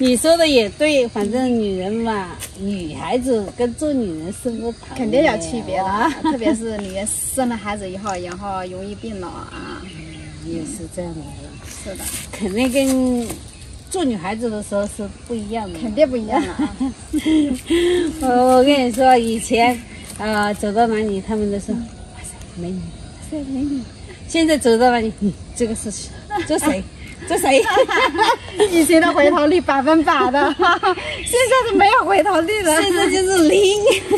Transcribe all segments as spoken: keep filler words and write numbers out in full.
你说的也对，反正女人嘛，女孩子跟做女人是不同的， 肯定有区别的，特别是女人生了孩子以后，然后容易病了啊。 也是这样的。 是的， 肯定跟做女孩子的时候是不一样的， 肯定不一样了啊。 我我跟你说，以前啊、呃、走到哪里，他们都说哇塞美女，哇塞美女。现在走到哪里，嗯，这个是这谁？这谁？ 以前的回头率百分百的，现在是没有回头率的， 现在就是零。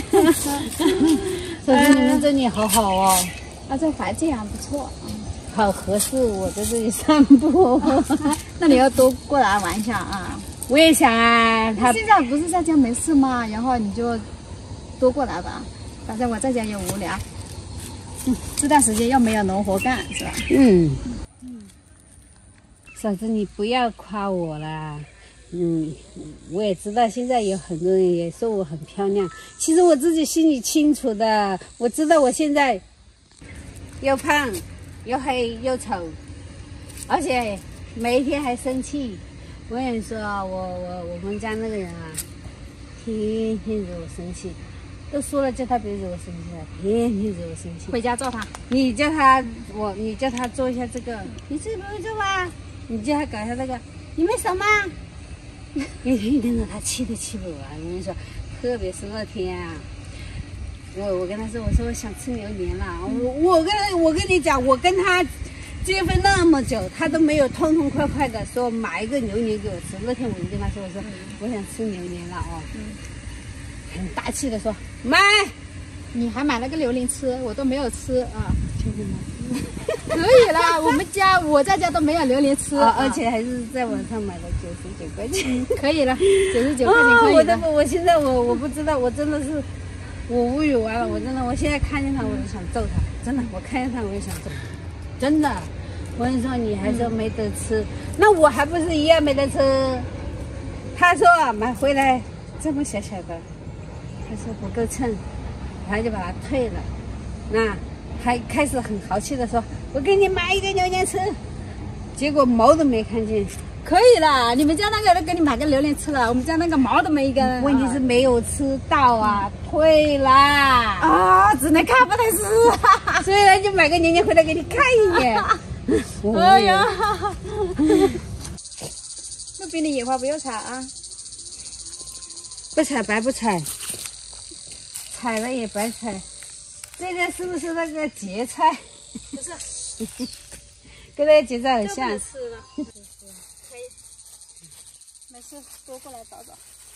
所以你们这里好好哦， 啊，这环境还不错， 好合适我在这里散步。 那你要多过来玩一下啊！ 我也想啊，他现在不是在家没事吗？然后你就多过来吧，反正我在家也无聊。嗯，这段时间又没有农活干，是吧？ 嗯。嫂子，你不要夸我啦。嗯，我也知道现在有很多人也说我很漂亮，其实我自己心里清楚的。我知道我现在又胖又黑又丑，而且每一天还生气。我跟你说啊，我我我们家那个人啊，天天惹我生气，都说了叫他别惹我生气了，天天惹我生气。 回家揍他， 你叫他我，你叫他做一下这个，你自己不会做吧？你叫他搞一下这个，你没手吗？一天天的他气都气不完。我跟你说，特别是那天啊，我我跟他说，我说我想吃榴莲了。我我跟我跟你讲，我跟他结婚那么久，他都没有痛痛快快的说买一个榴莲给我吃。那天我就跟他说，我说、嗯、我想吃榴莲了哦，嗯、很大气的说买。 你还买了个榴莲吃，我都没有吃啊。确定吗？可以啦，我们家我在家都没有榴莲吃， 啊、而且还是在网上买的九十九块钱， 可以了，九十九块钱可以的。 我的我现在我我不知道，我真的是我无语完了，我真的我现在看见他我就想揍他，真的，我看见他我就想揍他，真的。我跟你说，你还说没得吃，嗯、那我还不是一样没得吃？他说买回来这么小小的，他说不够称，他就把它退了，那。还开始很豪气的说：“我给你买一个榴莲吃。”结果毛都没看见。 可以了，你们家那个人给你买个榴莲吃了，我们家那个毛都没一根。 问题是没有吃到啊，嗯、退啦啊，只能看不能吃。 所以呢，就买个榴莲回来给你看一眼。 哎呀，那边的野花不要采啊， 不采白不采，采了也白采。这个是不是那个蕨菜？ 不是， 跟那个蕨菜很像。 吃了，可以，没事，多过来找找。